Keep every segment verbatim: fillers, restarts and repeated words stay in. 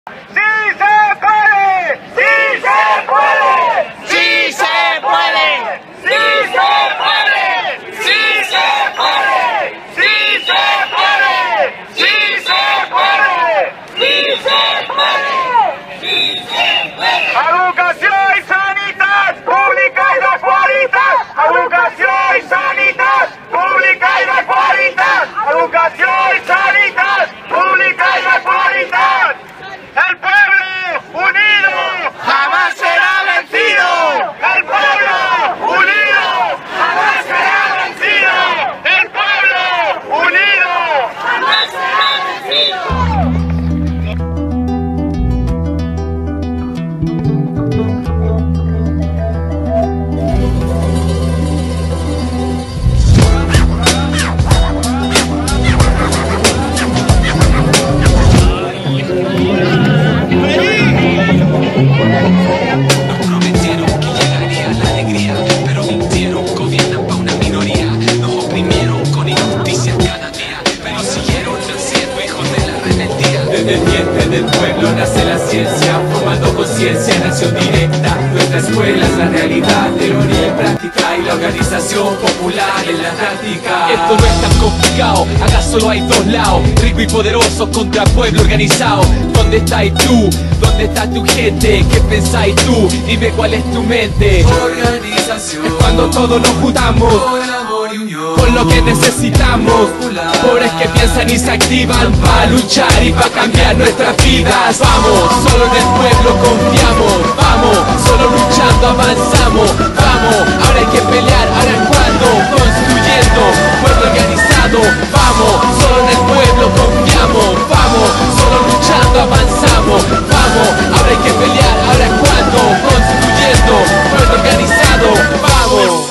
Del pueblo nace la ciencia, formando conciencia, nación directa. Nuestra escuela es la realidad, teoría y práctica, y la organización popular en la práctica. Esto no es tan complicado, acá solo hay dos lados, rico y poderoso contra pueblo organizado. ¿Dónde estáis tú? ¿Dónde está tu gente? ¿Qué pensáis tú? Dime cuál es tu mente. Organización es cuando todos nos juntamos por amor y unión, por lo que necesitamos. Pobres que piensan y se activan para luchar y para cambiar nuestras vidas. Vamos, solo en el pueblo confiamos. Vamos, solo luchando avanzamos. Vamos, ahora hay que pelear, ahora es cuando. Construyendo, pueblo organizado. Vamos, solo en el pueblo confiamos. Vamos, solo luchando avanzamos. Vamos, ahora hay que pelear, ahora es cuando. Construyendo, pueblo organizado. Vamos.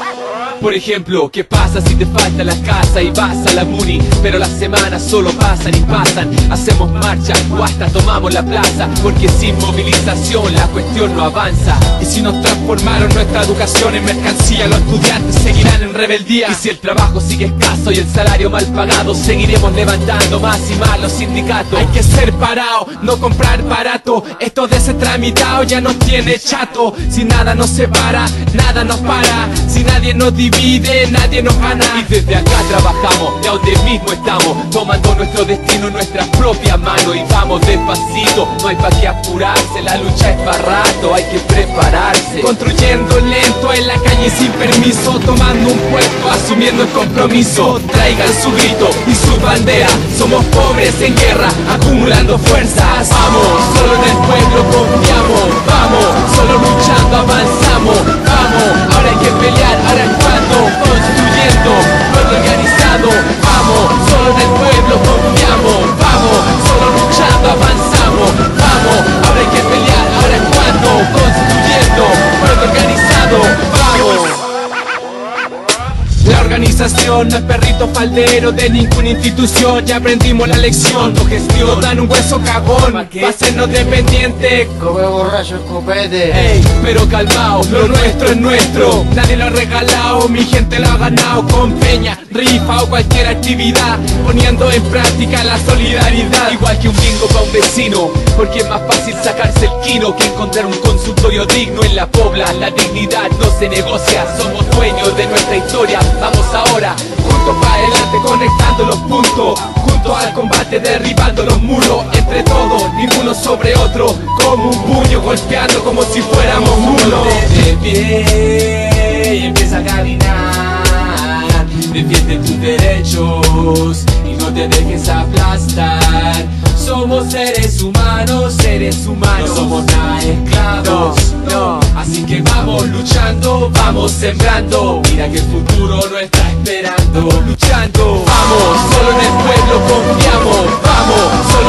Por ejemplo, ¿qué pasa si te falta la casa y vas a la Muni? Pero las semanas solo pasan y pasan. Hacemos marcha o hasta tomamos la plaza, porque sin movilización la cuestión no avanza. Y si nos transformaron nuestra educación en mercancía, los estudiantes seguirán en rebeldía. Y si el trabajo sigue escaso y el salario mal pagado, seguiremos levantando más y más los sindicatos. Hay que ser parado, no comprar barato. Esto de ese tramitado ya nos tiene chato. Si nada nos separa, nada nos para. Si nadie nos divide, nadie nos gana. Y desde acá trabajamos, de donde mismo estamos, tomando nuestro destino en nuestras propias manos. Y vamos despacito, no hay pa' qué apurarse. La lucha es para rato, hay que prepararse. Construyendo lento en la calle sin permiso, tomando un puesto, asumiendo el compromiso. Traigan su grito y su bandera. Somos pobres en guerra, acumulando fuerzas. Vamos, solo en el pueblo confiamos. Vamos, solo luchando avanzamos. Vamos, ahora hay que pelear, ahora es cuando. Construyendo, pueblo organizado. Vamos, solo en el pueblo confiamos. Vamos, solo luchando avanzamos. Vamos, ahora hay que pelear, ahora es cuando. Construyendo, pueblo organizado. Vamos. La organización no es perrito faldero de ninguna institución. Ya aprendimos la lección. No gestión, dan un hueso cagón para hacernos dependientes. Come borracho escopete. Ey, pero calmao, lo nuestro es nuestro. Nadie lo ha regalado, mi gente lo ha ganado. Con peña, rifa o cualquier actividad, poniendo en práctica la solidaridad. Igual que un bingo para un vecino, porque es más fácil sacarse el quino que encontrar un consultorio digno en la pobla. La dignidad no se negocia, somos dueños de nuestra historia. Vamos ahora, juntos para adelante, conectando los puntos. Juntos al combate, derribando los muros. Entre todos, ninguno sobre otro, como un puño golpeando como si fuéramos mulos. de pie y empieza a caminar. Defiende tus derechos y no te dejes aplastar. Somos seres humanos, seres humanos. No somos nada esclavos, no. Así que vamos luchando, vamos sembrando. Mira que el futuro no está esperando. Luchando, vamos, solo en el pueblo confiamos. Vamos, solo